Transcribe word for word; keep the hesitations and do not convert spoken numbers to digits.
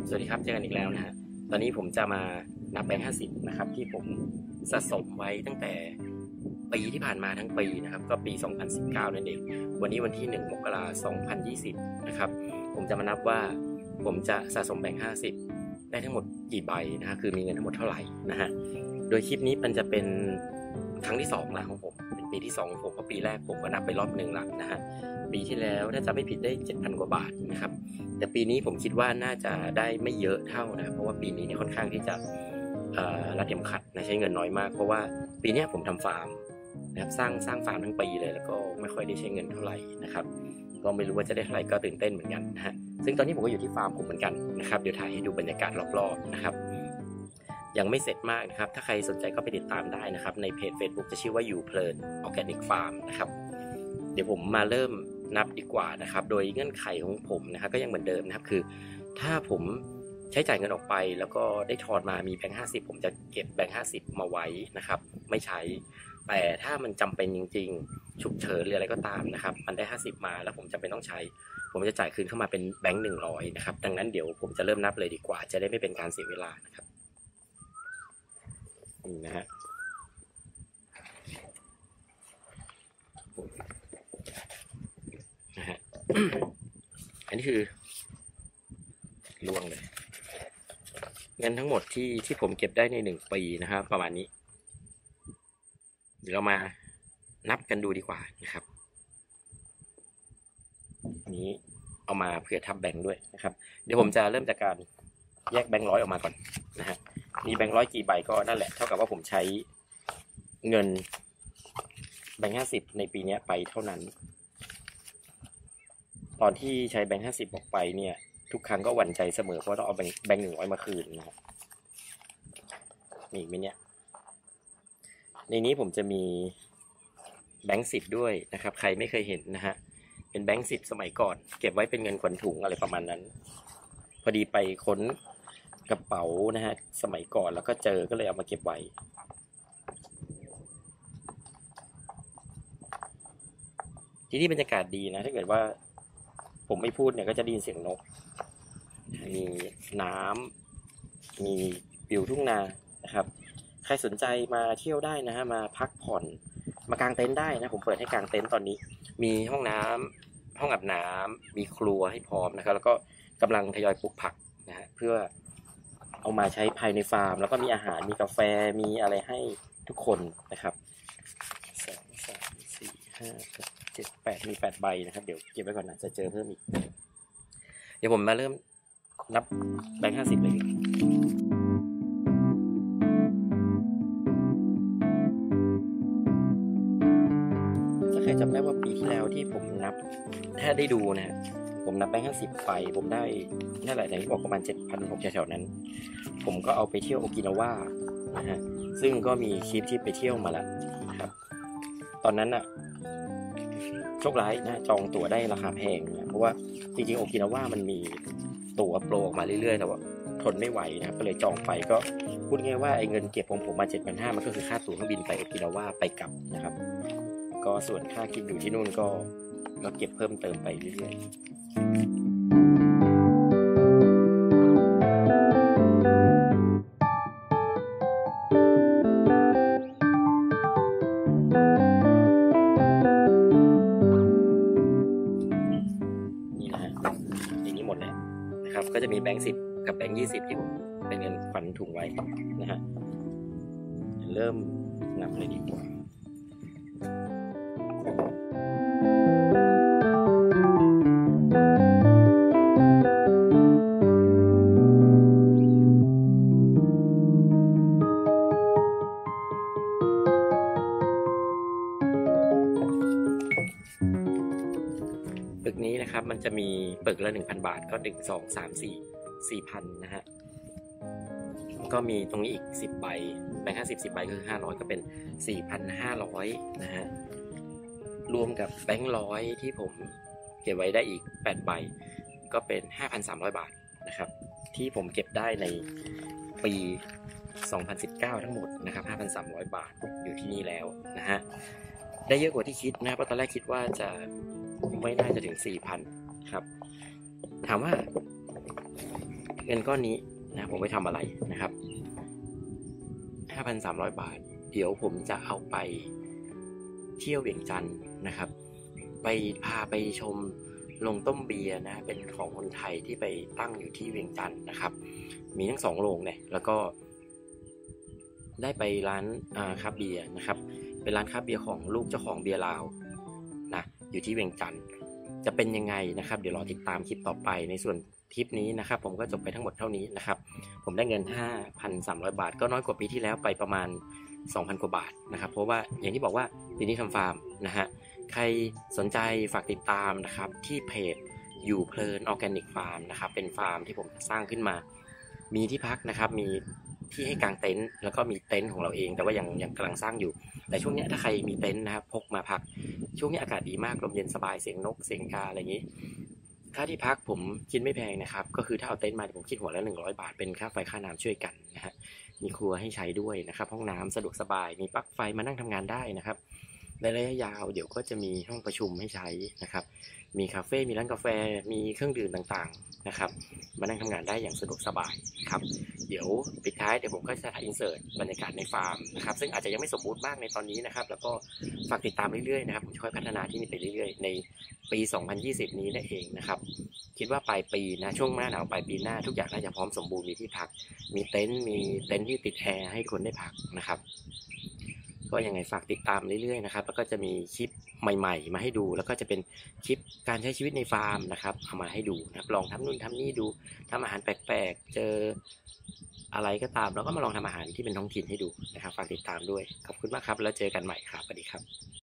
สวัสดีครับเจอกันอีกแล้วนะฮะตอนนี้ผมจะมานับแบงค์ห้าสิบนะครับที่ผมสะสมไว้ตั้งแต่ปีที่ผ่านมาทั้งปีนะครับก็ปีสองพันสิบเก้านั่นเองวันนี้วันที่หนึ่งมกราคมสองพันยี่สิบนะครับผมจะมานับว่าผมจะสะสมแบงค์ห้าสิบได้ทั้งหมดกี่ใบนะฮะคือมีเงินทั้งหมดเท่าไหร่นะฮะโดยคลิปนี้มันจะเป็นครั้งที่สองแล้วของผมเป็นปีที่สองของผมเพราะปีแรกผมก็นับไปรอบหนึ่งละนะฮะปีที่แล้วถ้าจะไม่ผิดได้ เจ็ดพัน กว่าบาทนะครับแต่ปีนี้ผมคิดว่าน่าจะได้ไม่เยอะเท่านะเพราะว่าปีนี้เนี่ยค่อนข้างที่จะรัดเข็มขัดนะใช้เงินน้อยมากเพราะว่าปีนี้ผมทำฟาร์มนะครับสร้างสร้างฟาร์มทั้งปีเลยแล้วก็ไม่ค่อยได้ใช้เงินเท่าไหร่นะครับก็ไม่รู้ว่าจะได้เท่าไหร่ก็ตื่นเต้นเหมือนกันนะฮะซึ่งตอนนี้ผมก็อยู่ที่ฟาร์มผมเหมือนกันนะครับเดี๋ยวถ่ายให้ดูบรรยากาศรอบๆนะครับยังไม่เสร็จมากนะครับถ้าใครสนใจก็ไปติดตามได้นะครับในเพจ Facebook จะชื่อว่าอยู่เพลินออร์แกนิกฟาร์มนะครับเดี๋ยวผมมาเริ่มนับดีกว่านะครับโดยเงื่อนไขของผมนะครับก็ยังเหมือนเดิมนะครับคือถ้าผมใช้จ่ายเงินออกไปแล้วก็ได้ทอนมามีแบงค์ห้าสิบผมจะเก็บแบงค์ห้าสิบมาไว้นะครับไม่ใช้แต่ถ้ามันจำเป็นจริงๆฉุกเฉินหรืออะไรก็ตามนะครับมันได้ห้าสิบมาแล้วผมจำเป็นต้องใช้ผมจะจ่ายคืนเข้ามาเป็นแบงค์หนึ่งร้อยนะครับดังนั้นเดี๋ยวผมจะเริ่มนับเลยดีกว่าจะได้ไม่เป็นการเสียเวลานะครับนี่นะฮะนะฮะ อันนี้คือลวงเลยเงินทั้งหมดที่ที่ผมเก็บได้ในหนึ่งปีนะครับประมาณนี้เดี๋ยวเรามานับกันดูดีกว่านะครับนี้เอามาเผื่อทับแบงค์ด้วยนะครับเดี๋ยวผมจะเริ่มจากการแยกแบงค์ร้อยออกมาก่อนนะฮะมีแบงค์ร้อยกี่ใบก็นั่นแหละเท่ากับว่าผมใช้เงินแบงค์ห้าสิบในปีนี้ไปเท่านั้นตอนที่ใช้แบงค์ห้าสิบออกไปเนี่ยทุกครั้งก็หวั่นใจเสมอเพราะต้องเอาแบงค์แบงค์หนึ่งร้อยมาคืนนะครับมีไหมเนี่ยในนี้ผมจะมีแบงค์สิบด้วยนะครับใครไม่เคยเห็นนะฮะเป็นแบงค์สิบสมัยก่อนเก็บไว้เป็นเงินขวัญถุงอะไรประมาณนั้นพอดีไปค้นกระเป๋านะฮะสมัยก่อนแล้วก็เจอก็เลยเอามาเก็บไว้ที่นี่บรรยากาศดีนะถ้าเกิดว่าผมไม่พูดเนี่ยก็จะได้ยินเสียงนกมีน้ำมีวิวทุ่งนานะครับใครสนใจมาเที่ยวได้นะฮะมาพักผ่อนมากางเต็นท์ได้นะผมเปิดให้กางเต็นท์ตอนนี้มีห้องน้ำห้องอาบน้ำมีครัวให้พร้อมนะครับแล้วก็กำลังทยอยปลูกผักนะฮะเพื่อเอามาใช้ภายในฟาร์มแล้วก็มีอาหารมีกาแฟมีอะไรให้ทุกคนนะครับสองสามสี่ห้าเจ็ดแปดมีแปดใบนะครับเดี๋ยวเก็บไว้ก่อนนะจะเจอเพิ่มอีกเดี๋ยวผมมาเริ่มนับแบงค์ห้าสิบเลยถ้าใครจำได้ว่าปีที่แล้วที่ผมนับถ้าได้ดูนะผมนับแบงค์ห้าสิบไปผมได้นั่นแหละอย่างที่บอกประมาณ เจ็ดพันหกร้อย แถวๆนั้นผมก็เอาไปเที่ยวโอกินาวานะฮะซึ่งก็มีคลิปที่ไปเที่ยวมาแล้วนะครับตอนนั้นอะโชคร้ายนะจองตั๋วได้ราคาแพงนะเพราะว่าจริงๆโอกินาวามันมีตั๋วโปรออกมาเรื่อยๆแต่ว่าทนไม่ไหวนะก็เลยจองไปก็พูดง่ายว่าไอ้เงินเก็บของผมมา เจ็ดพันห้าร้อย มันก็คือค่าตั๋วเครื่องบินไปโอกินาวาไปกลับนะครับก็ส่วนค่ากินอยู่ที่นู่นก็ก็เก็บเพิ่มเติมไปเรื่อยๆก็จะมีแบงค์สิบกับแบงค์ยี่สิบที่ผมเป็นเงินขวัญถุงไว้นะฮะเริ่มนับเลยดีกว่าปึกนี้นะครับมันจะมีปึกละ หนึ่งพัน บาทก็หนึ่ง สอง สาม สี่ สี่พันนะฮะก็มีตรงนี้อีกสิบใบแบงค์ห้าสิบ สิบใบก็คือห้าร้อยก็เป็น สี่พันห้าร้อย นะฮะรวมกับแบงค์ร้อยที่ผมเก็บไว้ได้อีกแปดใบก็เป็น ห้าพันสามร้อย บาทนะครับที่ผมเก็บได้ในปีสองพันสิบเก้าทั้งหมดนะครับ ห้าพันสามร้อย บาทอยู่ที่นี่แล้วนะฮะได้เยอะกว่าที่คิดนะเพราะตอนแรกคิดว่าจะไม่น่าจะถึง สี่พัน ครับถามว่าเงินก้อนนี้นะผมไปทำอะไรนะครับ ห้าพันสามร้อย บาทเดี๋ยวผมจะเอาไปเที่ยวเวียงจันทร์นะครับไปพาไปชมโรงต้มเบียร์นะเป็นของคนไทยที่ไปตั้งอยู่ที่เวียงจันทร์นะครับมีทั้งสองโรงเนี่ยแล้วก็ได้ไปร้านคราฟต์เบียร์นะครับเป็นร้านคราฟต์เบียร์ของลูกเจ้าของเบียร์ลาวนะอยู่ที่เวียงจันทร์จะเป็นยังไงนะครับเดี๋ยวรอติดตามคลิปต่อไปในส่วนคลิปนี้นะครับผมก็จบไปทั้งหมดเท่านี้นะครับผมได้เงิน ห้าพันสามร้อย บาทก็น้อยกว่าปีที่แล้วไปประมาณ สองพัน กว่าบาทนะครับเพราะว่าอย่างที่บอกว่าปีนี้ทำฟาร์มนะฮะใครสนใจฝากติดตามนะครับที่เพจอยู่เพลินออร์แกนิกฟาร์มนะครับเป็นฟาร์มที่ผมสร้างขึ้นมามีที่พักนะครับมีที่ให้กางเต็นท์แล้วก็มีเต็นท์ของเราเองแต่ว่ายังยังกำลังสร้างอยู่แต่ช่วงนี้ถ้าใครมีเต็นท์นะครับพกมาพักช่วงนี้อากาศดีมากลมเย็นสบายเสียงนกเสียงกาอะไรอย่างนี้ค่าที่พักผมคิดไม่แพงนะครับก็คือถ้าเอาเต็นท์มาผมคิดหัวละหนึ่งร้อยบาทเป็นค่าไฟค่าน้ำช่วยกันนะฮะมีครัวให้ใช้ด้วยนะครับห้องน้ำสะดวกสบายมีปลั๊กไฟมานั่งทำงานได้นะครับในระยะยาวเดี๋ยวก็จะมีห้องประชุมให้ใช้นะครับมีคาเฟ่มีร้านกาแฟมีเครื่องดื่มต่างๆนะครับมานั่งทำงานได้อย่างสะดวกสบายครับเดี๋ยวปิดท้ายเดี๋ยวผมก็จะถ่ายอินเสิร์ตบรรยากาศในฟาร์มนะครับซึ่งอาจจะยังไม่สมบูรณ์มากในตอนนี้นะครับแล้วก็ฝากติดตามเรื่อยๆนะครับผมจะค่อยพัฒนาที่นี่ไปเรื่อยๆในปีสองพันยี่สิบนี้นั่นเองนะครับคิดว่าปลายปีนะช่วงหน้าหนาวปลายปีหน้าทุกอย่างน่าจะพร้อมสมบูรณ์มีที่พักมีเต็นท์มีเต็นท์ที่ติดแอร์ให้คนได้พักนะครับก็ยังไงฝากติดตามเรื่อยๆนะครับแล้วก็จะมีคลิปใหม่ๆมาให้ดูแล้วก็จะเป็นคลิปการใช้ชีวิตในฟาร์มนะครับเอามาให้ดูนะครับลองทำนู่นทำนี่ดูทำอาหารแปลกๆเจออะไรก็ตามแล้วก็มาลองทำอาหารที่เป็นท้องถิ่นให้ดูนะครับฝากติดตามด้วยขอบคุณมากครับแล้วเจอกันใหม่ครับสวัสดีครับ